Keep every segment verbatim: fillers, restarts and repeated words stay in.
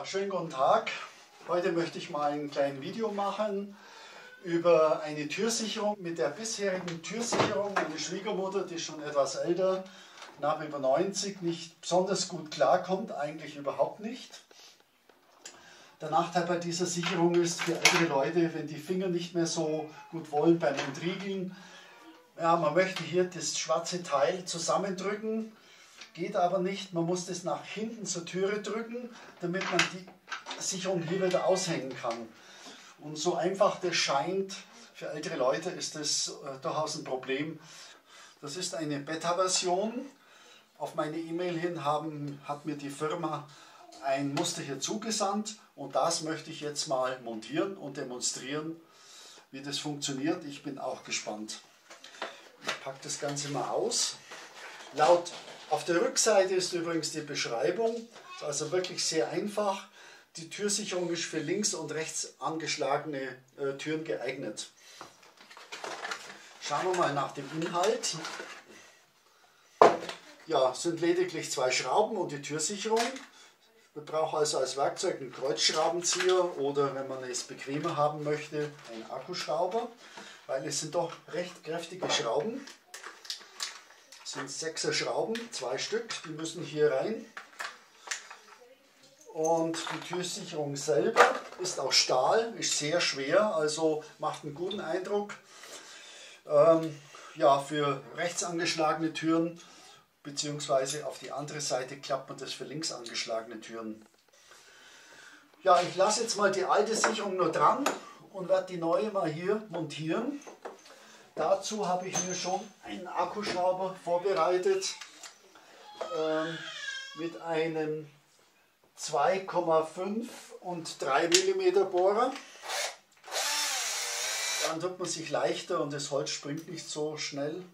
Ja, schönen guten Tag. Heute möchte ich mal ein kleines Video machen über eine Türsicherung. Mit der bisherigen Türsicherung, meine Schwiegermutter, die ist schon etwas älter, nach über neunzig, nicht besonders gut klarkommt, eigentlich überhaupt nicht. Der Nachteil bei dieser Sicherung ist für ältere Leute, wenn die Finger nicht mehr so gut wollen beim Entriegeln, ja, man möchte hier das schwarze Teil zusammendrücken. Geht aber nicht, man muss das nach hinten zur Türe drücken, damit man die Sicherung hier wieder aushängen kann. Und so einfach das scheint, für ältere Leute ist das äh, durchaus ein Problem. Das ist eine Beta-Version. Auf meine E-Mail hin haben, hat mir die Firma ein Muster hier zugesandt und das möchte ich jetzt mal montieren und demonstrieren, wie das funktioniert. Ich bin auch gespannt. Ich packe das Ganze mal aus. Laut Auf der Rückseite ist übrigens die Beschreibung, ist also wirklich sehr einfach. Die Türsicherung ist für links und rechts angeschlagene äh, Türen geeignet. Schauen wir mal nach dem Inhalt. Ja, es sind lediglich zwei Schrauben und die Türsicherung. Wir brauchen also als Werkzeug einen Kreuzschraubenzieher oder, wenn man es bequemer haben möchte, einen Akkuschrauber, weil es sind doch recht kräftige Schrauben. Das sind sechser Schrauben, zwei Stück, die müssen hier rein. Und die Türsicherung selber ist aus Stahl, ist sehr schwer, also macht einen guten Eindruck. Ähm, ja, für rechts angeschlagene Türen, beziehungsweise auf die andere Seite klappt man das für links angeschlagene Türen. Ja, ich lasse jetzt mal die alte Sicherung nur dran und werde die neue mal hier montieren. Dazu habe ich mir schon einen Akkuschrauber vorbereitet ähm, mit einem zwei Komma fünf und drei Millimeter Bohrer. Dann tut man sich leichter und das Holz springt nicht so schnell.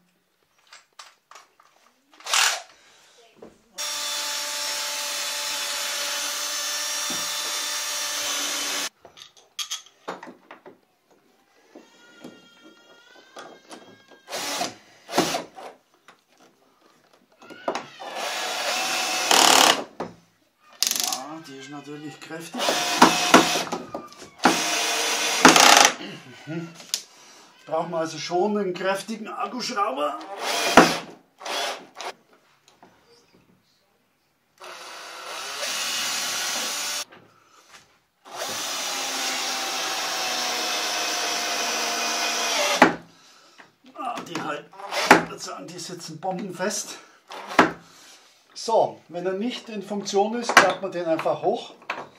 Die ist natürlich kräftig. Brauchen wir also schon einen kräftigen Akkuschrauber. Ah, die halt, die sitzen bombenfest. So, wenn er nicht in Funktion ist, klappt man den einfach hoch.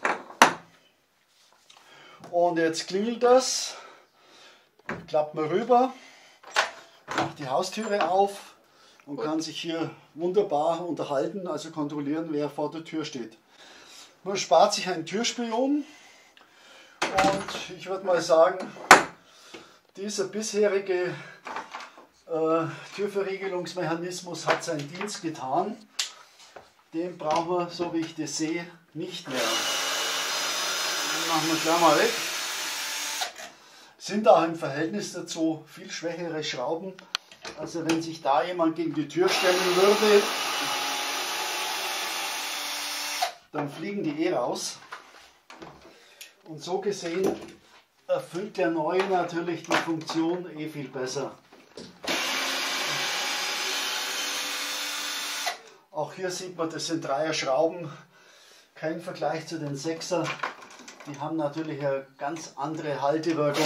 Und jetzt klingelt das. Klappt man rüber, macht die Haustüre auf und kann sich hier wunderbar unterhalten, also kontrollieren, wer vor der Tür steht. Man spart sich einen Türspion und ich würde mal sagen, dieser bisherige äh, Türverriegelungsmechanismus hat seinen Dienst getan. Den brauchen wir, so wie ich das sehe, nicht mehr. Den machen wir gleich mal weg. Sind auch im Verhältnis dazu viel schwächere Schrauben. Also wenn sich da jemand gegen die Tür stellen würde, dann fliegen die eh raus. Und so gesehen erfüllt der neue natürlich die Funktion eh viel besser. Auch hier sieht man, das sind Dreier Schrauben, kein Vergleich zu den Sechser. Die haben natürlich eine ganz andere Haltewirkung.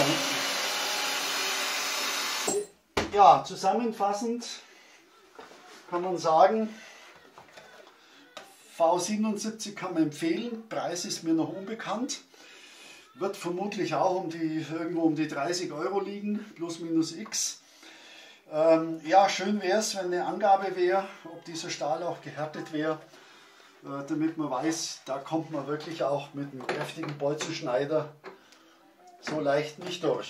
Ja, zusammenfassend kann man sagen, V siebenundsiebzig kann man empfehlen, Preis ist mir noch unbekannt. Wird vermutlich auch um die, irgendwo um die dreißig Euro liegen, plus minus x. Ähm, ja, schön wäre es, wenn eine Angabe wäre, ob dieser Stahl auch gehärtet wäre, äh, damit man weiß, da kommt man wirklich auch mit einem kräftigen Bolzenschneider so leicht nicht durch.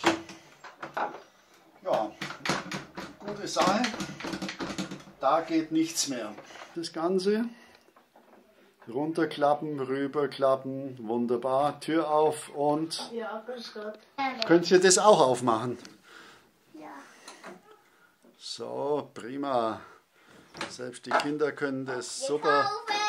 Ja, gute Sache, da geht nichts mehr. Das Ganze runterklappen, rüberklappen, wunderbar, Tür auf und Ja, grüß Gott. könnt ihr das auch aufmachen? Ja. So, prima. Selbst die Kinder können das super.